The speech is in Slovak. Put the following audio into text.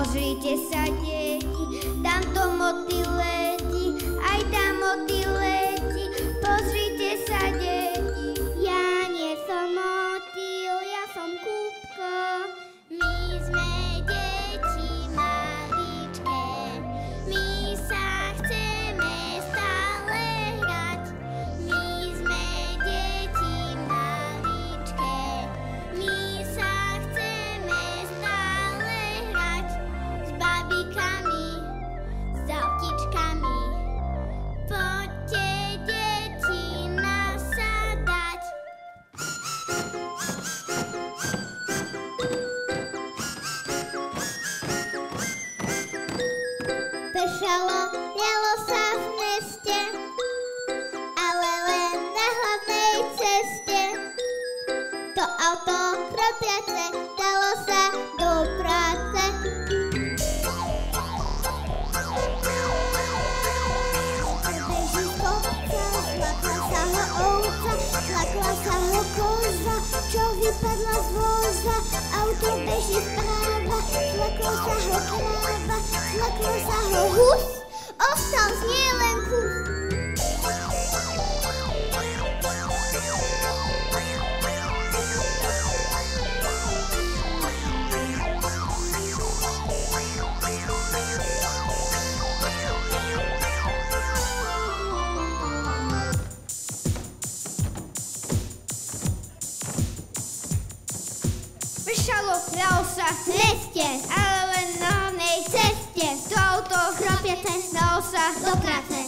Pozrite sa, deti, tamto motýl letí, aj tam motýl letí. Pozrite sa, deti. Ja nie som motýl, ja som kúbko. My sme deti maličké, my sa chceme stále hrať. My sme deti maličké, my sa chceme stále hrať. S babikami, s autičkami, poďte deti nasadať. Pršalo, lialo sa v meste, ale len na hlavnej ceste. To auto chropiace dalo sa do práce. Beží kopca, zlakla sa ho ovca, zlakla sa ho koza, čo vypadla z voza. Auto beží vpráva, zlakla sa ho kráva, zlakla sa ho hus, ostal z nej len kus. Pršalo, lialo sa v meste, ale len na hlavnej ceste. To auto chropiace dalo sa do práce.